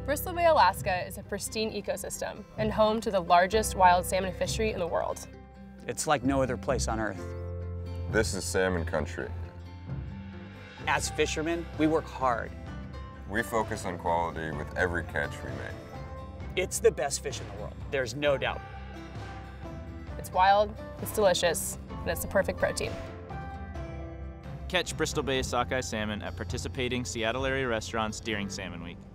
Bristol Bay, Alaska is a pristine ecosystem and home to the largest wild salmon fishery in the world. It's like no other place on Earth. This is salmon country. As fishermen, we work hard. We focus on quality with every catch we make. It's the best fish in the world, there's no doubt. It's wild, it's delicious, and it's the perfect protein. Catch Bristol Bay sockeye salmon at participating Seattle area restaurants during Salmon Week.